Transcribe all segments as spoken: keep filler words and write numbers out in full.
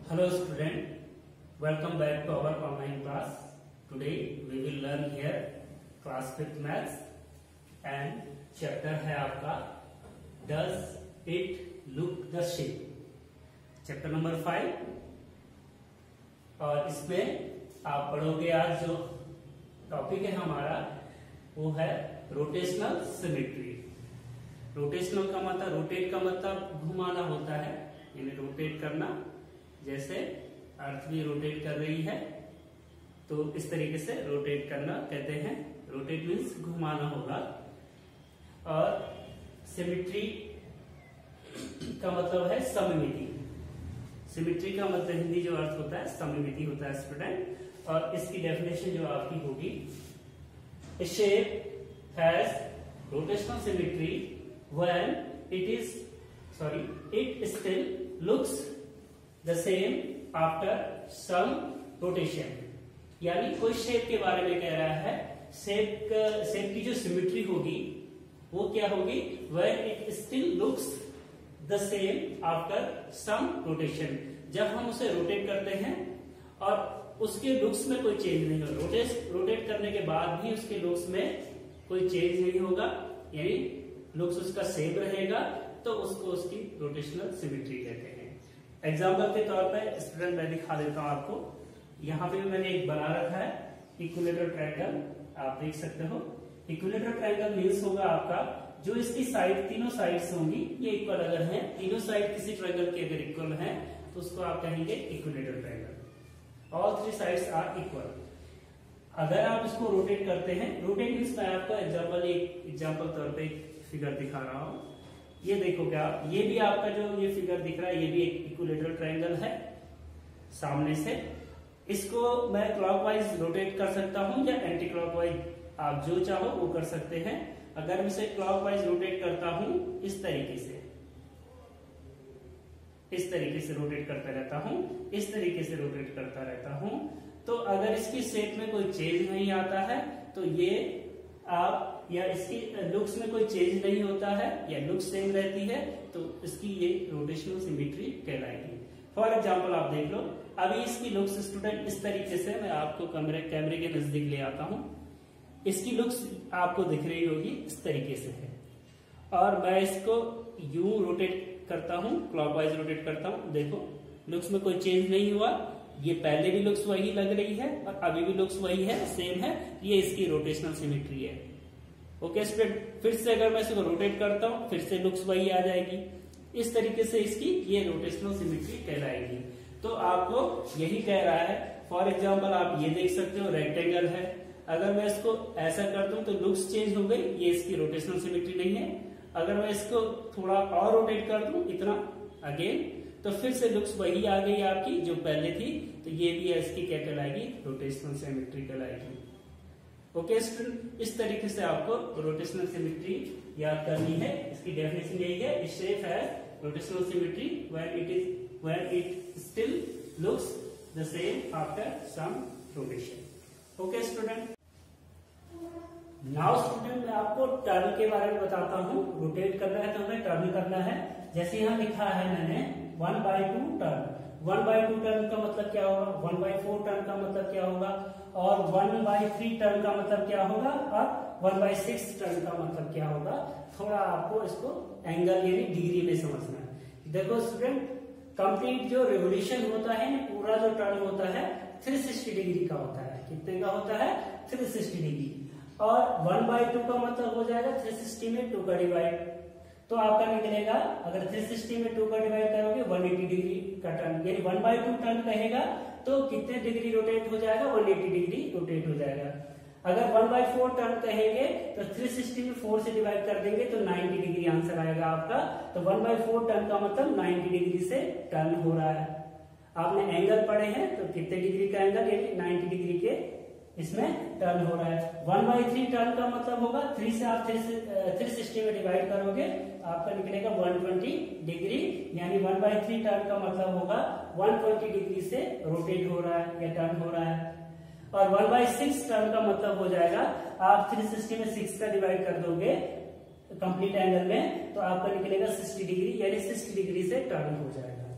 Hello student, welcome back to our online class. Today we will learn here class fifth maths and chapter है आपका Does it look the same? Chapter number five. और इसमें आप पढ़ोगे आज जो topic है हमारा वो है रोटेशनल सिमेट्री। रोटेशनल का मतलब रोटेट का मतलब घुमाना होता है, यानी रोटेट करना। जैसे अर्थ भी रोटेट कर रही है तो इस तरीके से रोटेट करना कहते हैं। रोटेट मीन्स घुमाना होगा। और सिमेट्री का मतलब है सममिति। सिमेट्री का मतलब हिंदी जो अर्थ होता है सममिति होता है स्टूडेंट। और इसकी डेफिनेशन जो आपकी होगी, a shape has rotational symmetry when it is sorry it still looks the same after some rotation। यानी कोई शेप के बारे में कह रहा है, शेप शेप की जो सिमेट्री होगी वो क्या होगी, when it still looks the same after some rotation। जब हम उसे रोटेट करते हैं और उसके लुक्स में कोई चेंज नहीं होगा, रोटेट रोटेट करने के बाद भी उसके लुक्स में कोई चेंज नहीं होगा, यानी लुक्स उसका सेम रहेगा, तो उसको उसकी रोटेशनल सिमेट्री कहते हैं। एग्जाम्पल के तौर पे स्टूडेंट मैं दिखा देता हूं आपको। यहाँ पे भी मैंने एक बना रखा है इक्विलेटरल ट्रायंगल, आप देख सकते हो। इक्विलेटरल ट्रायंगल मीन्स होगा आपका जो इसकी साइड तीनों साइड्स होंगी ये इक्वल अगर है, तीनों साइड किसी ट्रायंगल के अगर इक्वल है तो उसको आप कहेंगे equilateral triangle. All three sides are equal. अगर आप इसको रोटेट करते हैं, रोटेट मीन्स मैं आपको एग्जांपल एक एग्जांपल तौर पे एक फिगर दिखा रहा हूं। ये देखो क्या, ये भी आपका जो ये फिगर दिख रहा है ये भी एक इक्विलेटरल ट्रायंगल है सामने से। इसको मैं क्लॉकवाइज रोटेट कर सकता हूं या एंटी क्लॉकवाइज, आप जो चाहो वो कर सकते हैं। अगर मैं इसे क्लॉकवाइज रोटेट करता हूं इस तरीके से, इस तरीके से रोटेट करता रहता हूं, इस तरीके से रोटेट करता रहता हूं, तो अगर इसकी शेप में कोई चेंज नहीं आता है तो ये आप, या इसकी लुक्स में कोई चेंज नहीं होता है या लुक्स सेम रहती है तो इसकी ये रोटेशनल सिमेट्री कहलाएगी। फॉर एग्जांपल आप देख लो, अभी इसकी लुक्स स्टूडेंट इस तरीके से, मैं आपको कैमरे कैमरे के नजदीक ले आता हूं। इसकी लुक्स आपको दिख रही होगी इस तरीके से है, और मैं इसको यूं रोटेट करता हूं, क्लॉकवाइज रोटेट करता हूं। देखो लुक्स में कोई चेंज नहीं हुआ, ये पहले भी लुक्स वही लग रही है और अभी भी लुक्स वही है, सेम है। ये इसकी रोटेशनल सिमेट्री है। ओके स्टूडेंट, फिर से अगर मैं इसको रोटेट करता हूं फिर से लुक्स वही आ जाएगी। इस तरीके से इसकी ये रोटेशनल सिमेट्री कहलाएगी। तो आपको यही कह रहा है। फॉर एग्जाम्पल आप ये देख सकते हो रेक्टेंगल है, अगर मैं इसको ऐसा कर दूं तो लुक्स चेंज हो गई, ये इसकी रोटेशनल सिमेट्री नहीं है। अगर मैं इसको थोड़ा और रोटेट कर दूं इतना अगेन, तो फिर से लुक्स वही आ गई आपकी जो पहले थी, तो ये भी इसकी क्या कहलाएगी, रोटेशनल सिमेट्री कहलाएगी। ओके स्टूडेंट, इस तरीके से आपको रोटेशनल सिमेट्री याद करनी है। इसकी डेफिनेशन यही है, इट शेप है rotational symmetry when it is when it still looks the same after some rotation. Okay student, now student मैं आपको टर्न के बारे में बताता हूँ। रोटेट करना है तो हमें टर्न करना है। जैसे यहाँ लिखा है मैंने one by two turn. One by two turn का मतलब क्या होगा, वन बाई फोर टर्न का मतलब क्या होगा, और वन बाई थ्री टर्न का मतलब क्या होगा, और वन बाई सिक्स टर्न का मतलब क्या होगा। थोड़ा आपको इसको एंगल यानी डिग्री में समझना है। देखो स्टूडेंट, कंप्लीट जो रिवोल्यूशन होता है, पूरा जो टर्न होता है थ्री सिक्सटी डिग्री का होता है। कितने का होता है, थ्री सिक्सटी डिग्री। और वन बाई टू का मतलब हो जाएगा थ्री सिक्सटी में टू का डिवाइड, तो आपका निकलेगा, अगर थ्री सिक्सटी में टू का डिवाइड करोगे वन एटी डिग्री का टर्न, यानी वन बाई टू टर्न कहेगा तो कितने डिग्री रोटेट हो जाएगा, वन एटी डिग्री रोटेट हो जाएगा। अगर वन बाई फोर टर्न कहेंगे तो थ्री सिक्सटी में फोर से डिवाइड कर देंगे तो नाइन्टी डिग्री आंसर आएगा आपका। तो वन बाई फोर टर्न का मतलब नाइन्टी डिग्री से टर्न हो रहा है। आपने एंगल पढ़े हैं तो कितने डिग्री का एंगल, यानी नाइन्टी डिग्री के इसमें टर्न हो रहा है। वन बाई थ्री टर्न का मतलब होगा, थ्री से आप थ्री सिक्सटी में डिवाइड करोगे आपका निकलेगा वन ट्वेंटी डिग्री, यानी वन बाई थ्री टर्न का मतलब होगा वन ट्वेंटी डिग्री से रोटेट हो रहा है या टर्न हो रहा है। और वन बाई सिक्स टर्न का मतलब हो जाएगा, आप थ्री सिक्सटी में सिक्स का डिवाइड कर दोगे कंप्लीट एंगल में तो आपका निकलेगा सिक्सटी डिग्री, यानी सिक्सटी डिग्री से टर्न हो जाएगा।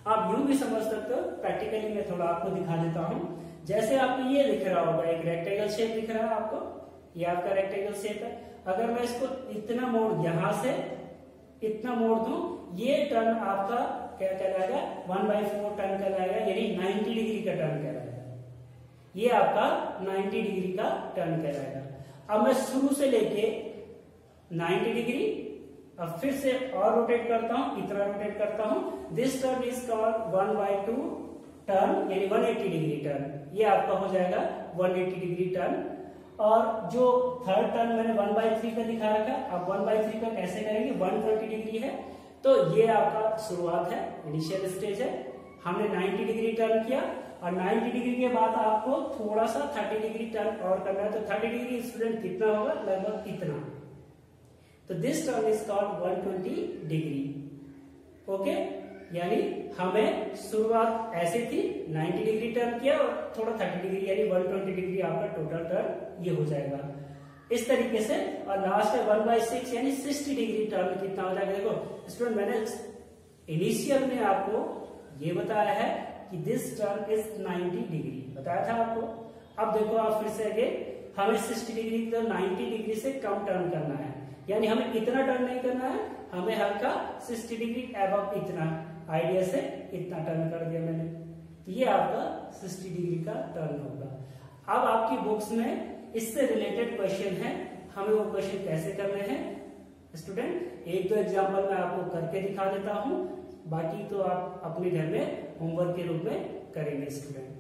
आप यूं भी समझ सकते हो, प्रैक्टिकली मैं थोड़ा आपको दिखा देता हूं। जैसे आपको ये दिख रहा होगा, एक रेक्टेंगल शेप दिख रहा है आपको, ये आपका रेक्टेंगल शेप है। अगर मैं इसको इतना मोड़, यहां से इतना मोड़ दूं, ये टर्न आपका क्या कहलाएगा, वन बाई फोर टर्न कहलाएगा, यानी नाइन्टी डिग्री का टर्न कहलाएगा। ये आपका नाइन्टी डिग्री का टर्न कहलाएगा। अब मैं शुरू से लेके नाइन्टी डिग्री, अब फिर से और रोटेट करता हूं, इतना रोटेट करता हूं। This turn is called one by two turn, यानी वन एटी डिग्री टर्न। ये आपका हो जाएगा वन एटी डिग्री टर्न। और जो थर्ड टर्न मैंने वन बाई थ्री का दिखा रखा, अब वन बाई थ्री का कैसे करेंगे, वन ट्वेंटी डिग्री है, तो ये आपका शुरुआत है, इनिशियल स्टेज है। हमने नाइन्टी डिग्री टर्न किया और नाइन्टी डिग्री के बाद आपको थोड़ा सा थर्टी डिग्री टर्न और करना है। तो थर्टी डिग्री स्टूडेंट कितना होगा, लगभग इतना। तो this turn is called one twenty degree. Okay, यानी हमें शुरुआत ऐसे थी, नाइन्टी डिग्री टर्न किया और थोड़ा थर्टी डिग्री, यानी वन ट्वेंटी डिग्री आपका टोटल टर्न ये हो जाएगा इस तरीके से। और लास्ट है वन बाई सिक्स, यानी सिक्सटी डिग्री टर्न कितना हो जाएगा। देखो स्टूडेंट, मैंने इनिशियल में आपको ये बताया है कि this turn is ninety degree, बताया था आपको। अब देखो आप फिर से आगे, हमें सिक्सटी डिग्री तो नाइन्टी डिग्री से कम टर्न करना है, यानी हमें इतना टर्न नहीं करना है, हमें हल्का सिक्सटी डिग्री एबव इतना, आइडिया से इतना टर्न कर दिया मैंने, तो ये आपका सिक्सटी डिग्री का टर्न होगा। अब आपकी बुक्स में इससे रिलेटेड क्वेश्चन है, हमें वो क्वेश्चन कैसे करने हैं स्टूडेंट, एक दो एग्जांपल मैं आपको करके दिखा देता हूं, बाकी तो आप अपने घर में होमवर्क के रूप में करेंगे student.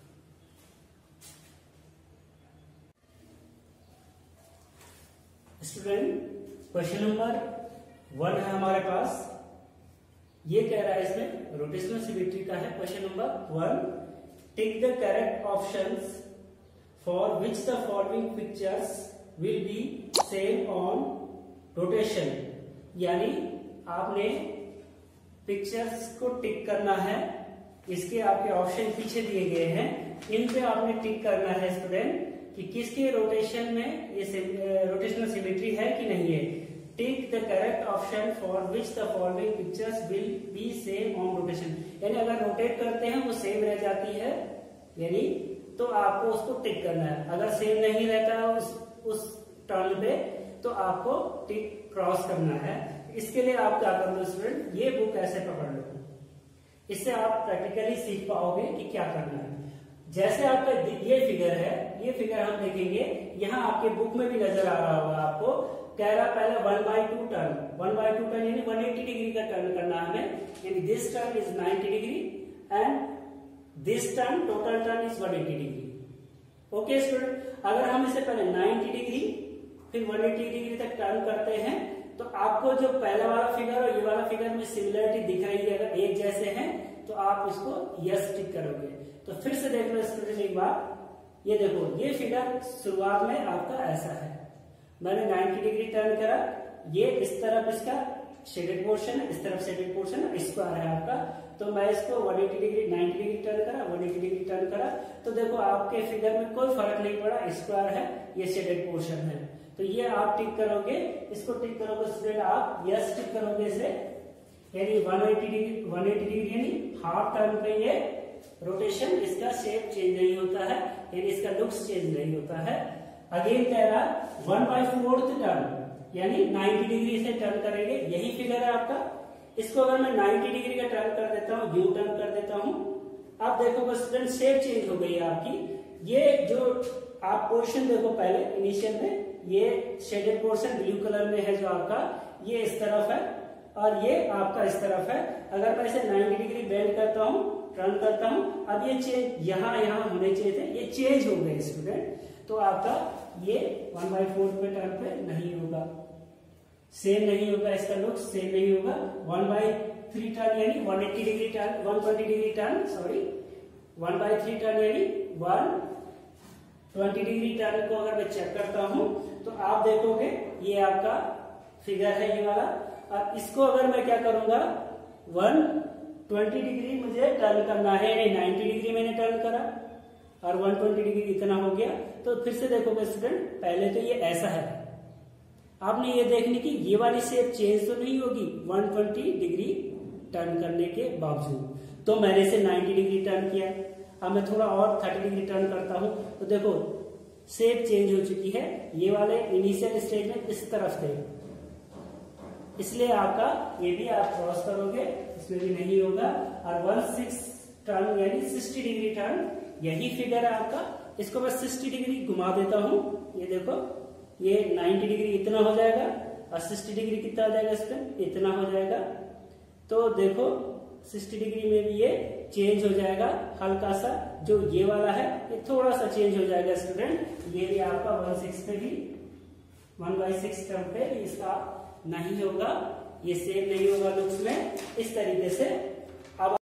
Student question number one है हमारे पास, ये कह रहा है इसमें रोटेशनल सिमेट्री का है। Question number one, tick the correct options for which the following pictures will be same on rotation. यानी आपने पिक्चर्स को टिक करना है, इसके आपके ऑप्शन पीछे दिए गए हैं, इन पे आपने टिक करना है स्टूडेंट कि किसके रोटेशन में ये रोटेशनल सिमेट्री है कि नहीं है। Tick the correct option for which the following pictures will be same on rotation, यानी अगर रोटेट करते हैं वो सेम रह जाती है, यानी तो आपको उसको टिक करना है। अगर सेम नहीं रहता है उस उस टर्न पे, तो आपको टिक क्रॉस करना है। इसके लिए आप क्या कर लो स्टूडेंट, ये बुक ऐसे पकड़ लो, इससे आप प्रैक्टिकली सीख पाओगे कि क्या करना है। जैसे आपका ये फिगर है, ये फिगर हम देखेंगे, यहाँ आपके बुक में भी नजर आ रहा होगा आपको, कह रहा पहले one by two turn, one by two turn यानी वन एटी डिग्री का टर्न करना है हमें, यानी this turn is ninety degree and this turn total turn is one eighty degree. Okay student, अगर हम इसे पहले नाइन्टी डिग्री फिर वन एटी डिग्री तक टर्न करते हैं, तो आपको जो पहला वाला फिगर और ये वाला फिगर में सिमिलरिटी दिख रही है, अगर एक जैसे हैं तो आप इसको यस टिक करोगे। तो फिर से देख लो स्टूडेंट एक बार, ये देखो ये फिगर शुरुआत में आपका ऐसा है, मैंने नाइन्टी डिग्री टर्न करा, ये इस तरफ इसका शेडेड पोर्शन है, इस तरफ शेडेड पोर्शन है, स्क्वायर है आपका, तो मैं इसको one eighty degree ninety degree turn करा, वन एटी डिग्री टर्न करा, तो देखो आपके फिगर में कोई फर्क नहीं पड़ा, स्क्वायर है, ये शेडेड पोर्शन है, तो ये आप टिक करोगे, इसको टिक करोगे स्टूडेंट, आप यस टिक करोगे इसे, यानी one eighty degree one eighty degree यानी हाफ टर्न पे ये रोटेशन, इसका शेप चेंज नहीं होता है, यानी इसका लुक्स चेंज नहीं होता है। अगेन कह रहा वन बाई फोर्थ टर्न, यानी नाइन्टी डिग्री से टर्न करेंगे, यही फिगर है आपका। इसको अगर मैं नाइन्टी डिग्री का टर्न कर देता हूँ, यू टर्न कर देता हूँ, आप देखो बस स्टूडेंट शेप चेंज हो गई है आपकी। ये जो आप पोर्शन देखो पहले इनिशियल में, ये शेडेड पोर्शन ब्लू कलर में है जो आपका, ये इस तरफ है और ये आपका इस तरफ है। अगर मैं इसे नाइन्टी डिग्री बेंड करता हूँ, टर्न करता हूँ, अब ये चेंज यहाँ यहाँ होने चाहिए थे, ये चेंज हो गए स्टूडेंट, तो आपका ये वन बाई फोर्थ पे टर्न पे नहीं होगा, सेम नहीं होगा, इसका लुक सेम नहीं होगा। वन बाई थ्री टर्न यानी one eighty degree turn, one twenty degree turn, sorry one by three turn यानी वन ट्वेंटी डिग्री टर्न को अगर मैं चेक करता हूं, तो आप देखोगे ये आपका फिगर है ये वाला, और इसको अगर मैं क्या करूंगा, वन ट्वेंटी डिग्री मुझे टर्न करना है, नाइन्टी डिग्री मैंने टर्न करा और वन ट्वेंटी डिग्री इतना हो गया, तो फिर से देखोगे स्टूडेंट, पहले तो ये ऐसा है, आपने ये देखने की ये वाली शेप चेंज तो नहीं होगी वन ट्वेंटी डिग्री टर्न करने के बावजूद, तो मैंने इसे नाइन्टी डिग्री टर्न किया। अब मैं थोड़ा और थर्टी डिग्री टर्न करता हूं तो देखो शेप चेंज हो चुकी है। ये वाले इनिशियल स्टेज में इस तरफ थे, इसलिए आपका ये भी आप क्रॉस करोगे, इसमें भी नहीं होगा। और वन सिक्स टर्न यानी सिक्सटी डिग्री टर्न, यही फिगर है आपका। इसको मैं सिक्सटी डिग्री घुमा देता हूं, ये देखो ये नाइन्टी डिग्री इतना हो जाएगा और सिक्सटी डिग्री कितना हो जाएगा, इस पर इतना हो जाएगा। तो देखो सिक्सटी डिग्री में भी ये चेंज हो जाएगा हल्का सा, जो ये वाला है ये थोड़ा सा चेंज हो जाएगा स्टूडेंट। ये भी आपका वन सिक्स पे भी वन बाई सिक्स टर्म पे इसका नहीं होगा, ये सेम नहीं होगा लुक्स में इस तरीके से। अब